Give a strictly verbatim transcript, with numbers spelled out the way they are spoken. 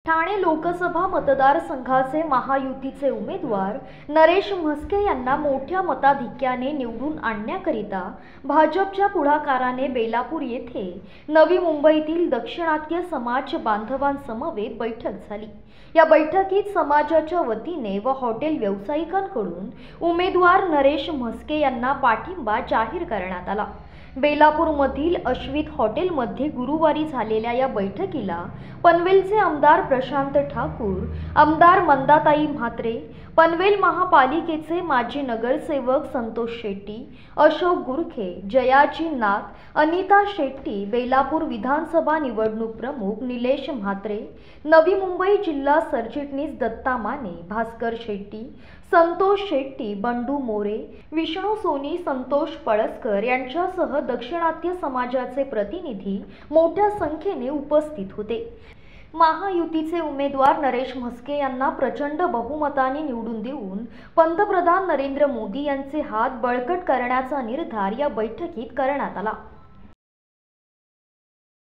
ठाणे लोकसभा मतदारसंघाचे महायुतीचे उमेदवार नरेश म्हस्के यांना मोठ्या मताधिक्याने निवडून आणण्याकरिता भाजपच्या पुढाकाराने बेलापूर येथे नवी मुंबईतील दाक्षिणात्य समाज बांधवांसमवेत बैठक झाली। या बैठकीत समाजाच्या वतीने व हॉटेल व्यावसायिकांकडून उमेदवार नरेश म्हस्के यांना पाठिंबा जाहीर करण्यात आला। बेलापूरमधील अश्वित हॉटेलमध्ये गुरुवारी झालेल्या या बैठकीला पनवेलचे आमदार प्रशांत ठाकूर, आमदार मंदाताई म्हात्रे, पनवेल महापालिकेचे माजी नगरसेवक संतोष शेट्टी, अशोक गुरखे, जयाजी नाथ, अनिता शेट्टी, बेलापूर विधानसभा निवडणूक प्रमुख निलेश म्हात्रे, नवी मुंबई जिल्हा सरचिटणीस दत्ता माने, भास्कर शेट्टी, संतोष शेट्टी, बंडू मोरे, विष्णू सोनी, संतोष पळसकर यांच्यासह दाक्षिणात्य समाजाचे प्रतिनिधी मोठ्या संख्येने उपस्थित होते। महायुतीचे उमेदवार नरेश म्हस्के यांना प्रचंड बहुमताने निवडून देऊन पंतप्रधान नरेंद्र मोदी यांचे हात बळकट करण्याचा निर्धार या बैठकीत करण्यात आला।